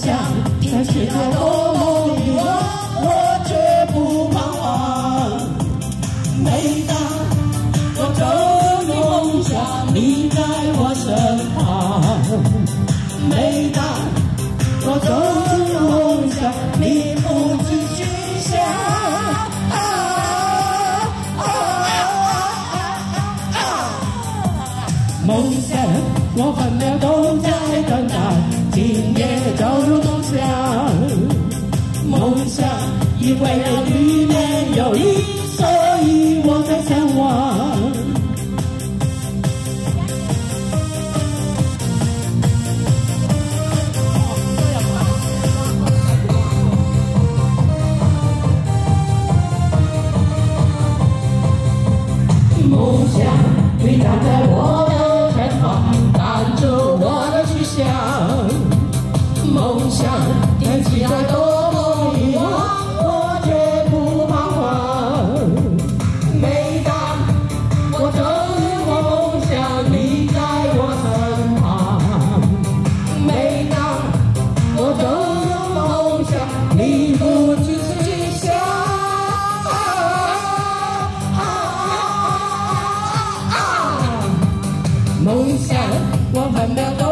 想，看世界多么迷惘，我绝不彷徨。每当我走入梦想，你在我身旁。每当我走入梦想，你不知去向。梦想，我分秒都在等待，今夜走入梦想。梦想，因为里面有你，所以我在向往。梦想，你站在我的前方，挡住我的去向。梦想，天气再多么迷惘，我绝不彷徨。每当我走入梦想，你在我身旁。每当我走入梦想，你不知去向。梦想，我分秒。